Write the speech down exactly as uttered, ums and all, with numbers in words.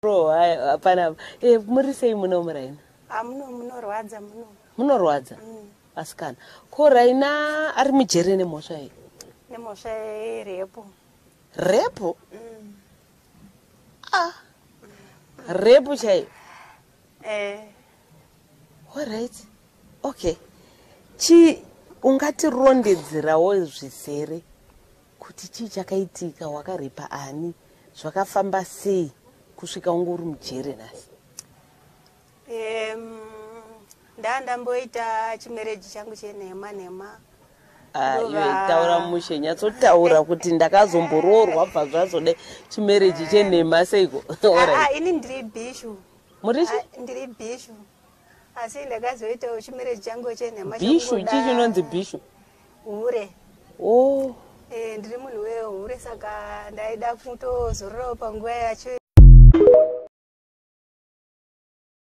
Bro, hapana. Eh, muri sei muno muraina? Ah, muno munorwadza muno. Munorwadza? Mm. Asikana. Ko Raina ari mujere nemhosva iyi? Nemhosva yerepo. Repo? Mm. Ah. Repo chai? Eh. All right. Okay. Chi ungati rondedzerawo zvizere kuti chii chakaitika, wakarepa ani, zvakafamba sei kusvika unguri mujere nhasi? Em ndandamboita chimereji changu chenhema nhema. Ah, iwe taura mushe nyatsotaura kuti ndakazomboroorwa bva zvazode chimereji chenhema seiko? Ah, ini ndiri bishu. Muri chi? Ndiri bishu. Asi ndakazoitawo chimereji changu chenhema. Bishu chi chinonzi bishu? Hure. Oh. Eh, ndiri munhu wehure saka ndaida kutozorora panguva yacho.